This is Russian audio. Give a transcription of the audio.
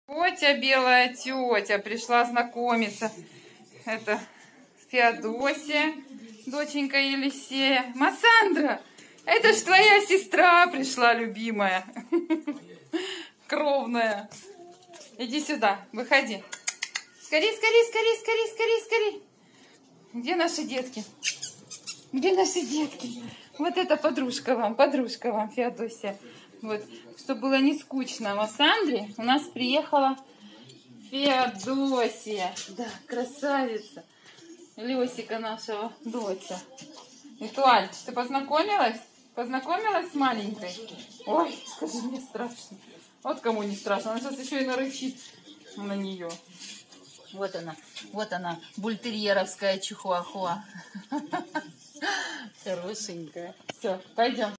Тетя, белая тетя, пришла знакомиться. Это Феодосия, доченька Елисея. Массандра, это ж твоя сестра пришла, любимая. Кровная. Иди сюда, выходи. Скорей, скорей, скорей, скорей, скорей, скорей. Где наши детки? Где наши детки? Вот это подружка вам, Феодосия. Вот, чтобы было не скучно Массандре, у нас приехала Феодосия. Да, красавица. Лёсика нашего доча. Витуаль, ты познакомилась? Познакомилась с маленькой? Ой, скажи, мне страшно. Вот кому не страшно, она сейчас еще и нарычит на нее. Вот она, бультерьеровская чихуахуа. Хорошенькая. Все, пойдем.